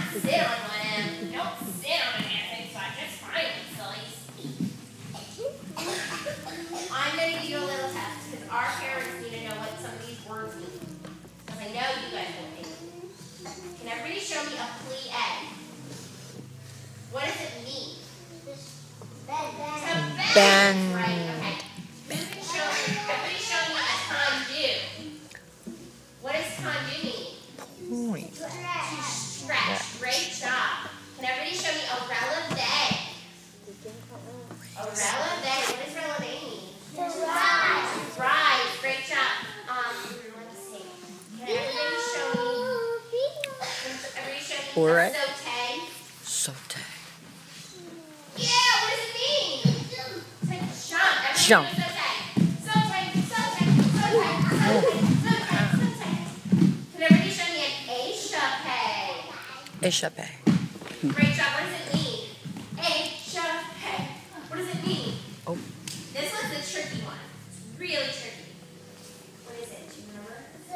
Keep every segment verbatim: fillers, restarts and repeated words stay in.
sit on one of them. Don't sit on anything, so I just find it, sillies. I'm going to give you a little test, because our parents need to know what some of these words mean. Because I know you guys will think. Can everybody show me a plie? What does it mean? To bend. Right, okay. Who can show me? Everybody show me a tendu. What does tendu mean? Point. To stretch. Great job. Can everybody show me a releve? A releve. What does releve mean? To rise. Rise. Great job. Um, let me see. Can everybody show me? Can everybody show me All right. a saute? Saute. Yeah. What does it mean? To jump. Everybody Jump. do a saute. Saute. Saute. Saute. Saute. Saute. Saute. Can everybody show me an échappé? Échappé. Great job. What does it mean? Échappé. What does it mean? Oh. This one's the tricky one. It's really tricky. What is it? Do you remember?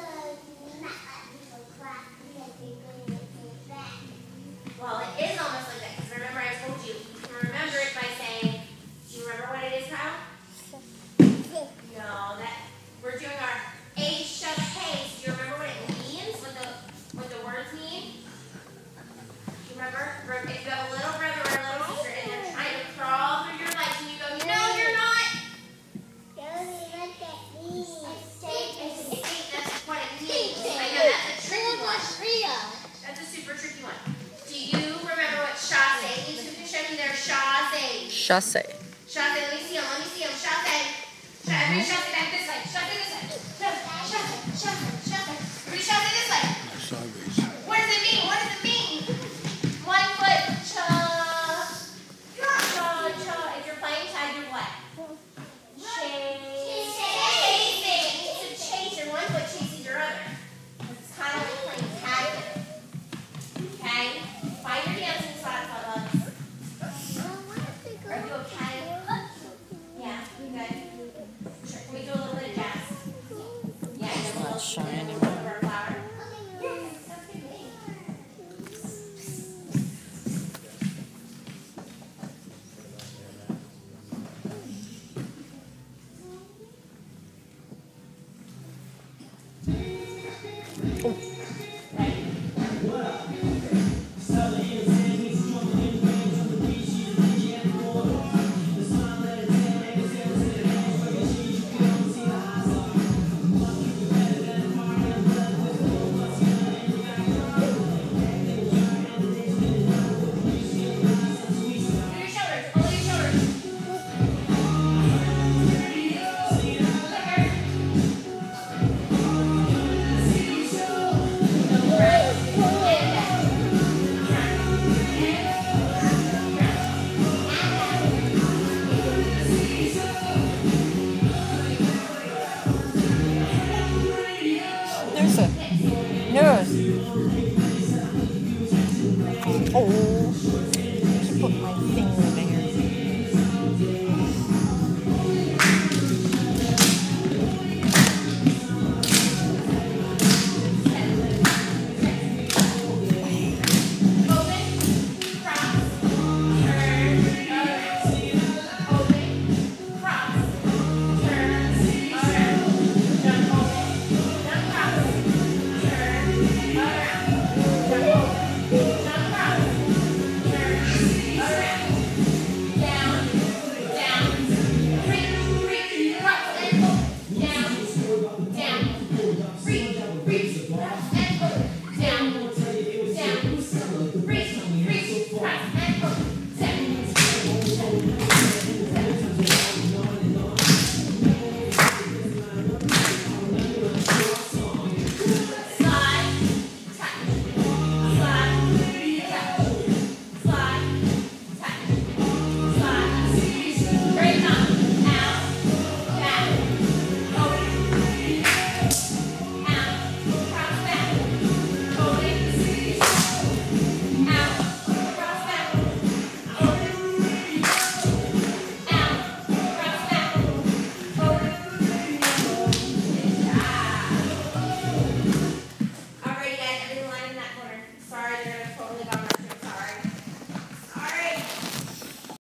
Well, it is almost like that. Because remember, I told you, you can remember it by saying, do you remember what it is, Kyle? No, that we're doing our échappé. Do you remember what it means? What the what the words mean? Do you remember? If you have a little brother or a little sister and they're trying to crawl through your legs and you go, no, you're not. Escape, that's what it means. I know, that's a tricky one. That's a super tricky one. Do you remember what chasse means? Who can show me their chasse? Chasse. Chasse, let me see them, let me see them. Chasse. Everybody chasse back this way. Chasse this way. Chasse, chasse, chasse, chasse. Everybody chasse this way. What does it mean? What does it mean? One foot, cha, cha, cha. If you're playing tag, you're what? Chasing. To chase your one foot chases your other. It's kind of like playing tag. Okay? Find your dancing spot, fellas. Are you okay? Yeah, you good? Sure. Can we do a little bit of jazz? Yeah, just a little shy bit anymore. of our flower. Okay, sounds good to me. There's a nurse. Oh.